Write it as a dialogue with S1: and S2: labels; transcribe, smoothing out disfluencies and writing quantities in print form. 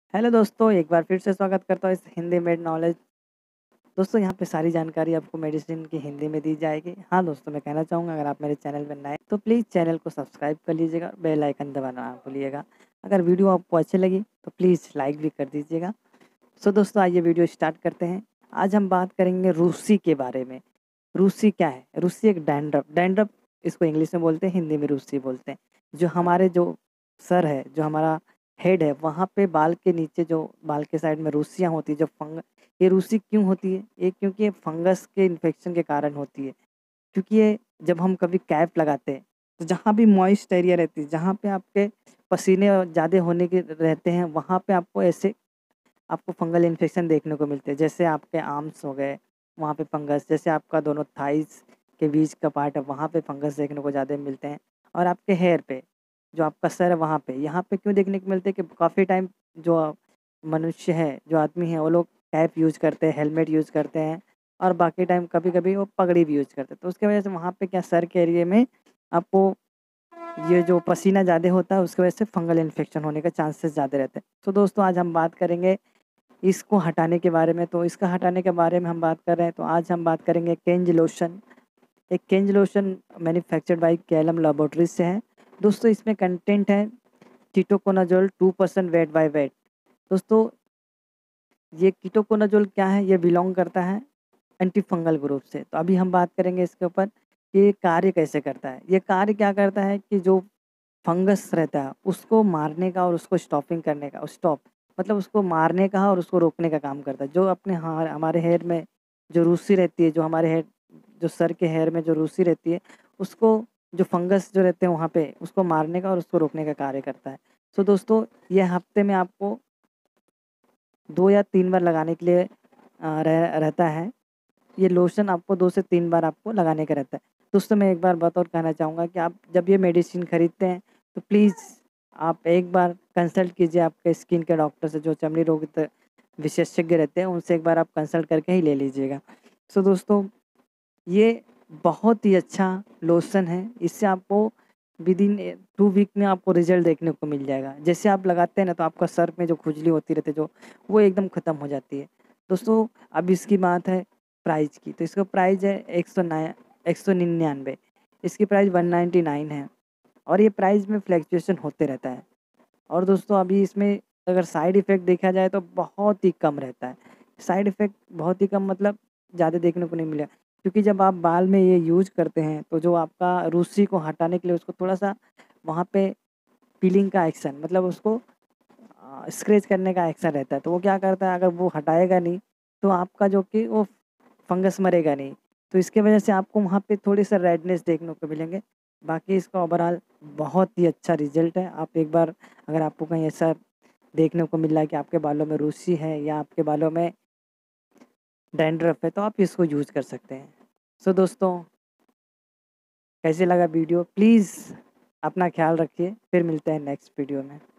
S1: Hello दोस्तों, एक बार फिर से स्वागत करता हूँ इस हिंदी मेड नॉलेज। दोस्तों यहाँ पे सारी जानकारी आपको मेडिसिन की हिंदी में दी जाएगी। हाँ दोस्तों, मैं कहना चाहूँगा अगर आप मेरे चैनल पर नए तो प्लीज़ चैनल को सब्सक्राइब कर लीजिएगा, बेल आइकन दबाना ना भूलिएगा। अगर वीडियो आपको अच्छी लगी तो प्लीज़ लाइक भी कर दीजिएगा। सो दोस्तों आइए वीडियो स्टार्ट करते हैं। आज हम बात करेंगे रूसी के बारे में। रूसी क्या है? रूसी एक डैंड्रफ डैंड्रफ इसको इंग्लिश में बोलते हैं, हिंदी में रूसी बोलते हैं। जो हमारे जो सर है, जो हमारा हेड है, वहाँ पे बाल के नीचे जो बाल के साइड में रूसियाँ होती है, जो ये रूसी क्यों होती है? ये क्योंकि ये फंगस के इन्फेक्शन के कारण होती है। क्योंकि ये जब हम कभी कैप लगाते हैं, तो जहाँ भी मॉइस्ट एरिया रहती है, जहाँ पे आपके पसीने ज़्यादा होने के रहते हैं, वहाँ पे आपको फंगल इन्फेक्शन देखने को मिलते हैं। जैसे आपके आर्म्स हो गए, वहाँ पे फंगस, जैसे आपका दोनों थाइज़ के बीच का पार्ट है, वहाँ पे फंगस देखने को ज़्यादा मिलते हैं। और आपके हेयर पे, जो आपका सर है वहाँ पे, यहाँ पे क्यों देखने को मिलते हैं कि काफ़ी टाइम जो मनुष्य है, जो आदमी है, वो लोग कैप यूज़ करते हैं, हेलमेट यूज़ करते हैं और बाकी टाइम कभी-कभी वो पगड़ी भी यूज़ करते हैं। तो उसकी वजह से वहाँ पे क्या सर के एरिया में आपको ये जो पसीना ज़्यादा होता है, उसकी वजह से फंगल इन्फेक्शन होने के चांसेस ज़्यादा रहते हैं। तो दोस्तों आज हम बात करेंगे इसको हटाने के बारे में। तो इसका हटाने के बारे में हम बात कर रहे हैं, तो आज हम बात करेंगे केंज लोशन। एक केंज लोशन मैन्युफैक्चर्ड बाय कैलम लैबोरेटरीज से है। दोस्तों इसमें कंटेंट है कीटोकोनाज़ोल 2% वेट बाय वेट। दोस्तों ये कीटोकोनाज़ोल क्या है? ये बिलॉन्ग करता है एंटी फंगल ग्रुप से। तो अभी हम बात करेंगे इसके ऊपर कि ये कार्य कैसे करता है। ये कार्य क्या करता है कि जो फंगस रहता है उसको मारने का और उसको स्टॉपिंग करने का, स्टॉप मतलब उसको मारने का और उसको रोकने का काम करता है। जो अपने हमारे हेयर में जो रूसी रहती है, जो हमारे हेयर, जो सर के हेयर में जो रूसी रहती है, उसको, जो फंगस जो रहते हैं वहाँ पे, उसको मारने का और उसको रोकने का कार्य करता है। सो दोस्तों ये हफ्ते में आपको 2 या 3 बार लगाने के लिए रहता है। ये लोशन आपको 2 से 3 बार आपको लगाने का रहता है। दोस्तों मैं एक बार बात और कहना चाहूँगा कि आप जब ये मेडिसिन खरीदते हैं तो प्लीज़ आप एक बार कंसल्ट कीजिए आपके स्किन के डॉक्टर से, जो चमड़ी रोग विशेषज्ञ रहते हैं, उनसे एक बार आप कंसल्ट करके ही ले लीजिएगा। सो दोस्तों ये बहुत ही अच्छा लोशन है। इससे आपको विदिन 2 वीक में आपको रिज़ल्ट देखने को मिल जाएगा। जैसे आप लगाते हैं ना, तो आपका सर में जो खुजली होती रहती है, जो वो एकदम ख़त्म हो जाती है। दोस्तों अब इसकी बात है प्राइस की, तो इसका प्राइस है 199। इसकी प्राइस 199 है और ये प्राइस में फ्लक्चुएशन होते रहता है। और दोस्तों अभी इसमें अगर साइड इफ़ेक्ट देखा जाए तो बहुत ही कम रहता है। साइड इफ़ेक्ट बहुत ही कम मतलब ज़्यादा देखने को नहीं मिला, क्योंकि जब आप बाल में ये यूज़ करते हैं तो जो आपका रूसी को हटाने के लिए उसको थोड़ा-सा वहाँ पे पीलिंग का एक्शन, मतलब उसको स्क्रैच करने का एक्शन रहता है। तो वो क्या करता है, अगर वो हटाएगा नहीं तो आपका जो कि वो फंगस मरेगा नहीं। तो इसकी वजह से आपको वहाँ पे थोड़ी-सा रेडनेस देखने को मिलेंगे। बाकी इसका ओवरऑल बहुत ही अच्छा रिज़ल्ट है। आप एक बार, अगर आपको कहीं ऐसा देखने को मिल रहा है कि आपके बालों में रूसी है या आपके बालों में डैंड्रफ है, तो आप इसको यूज़ कर सकते हैं। सो दोस्तों कैसे लगा वीडियो? प्लीज़ अपना ख़्याल रखिए। फिर मिलते हैं नेक्स्ट वीडियो में।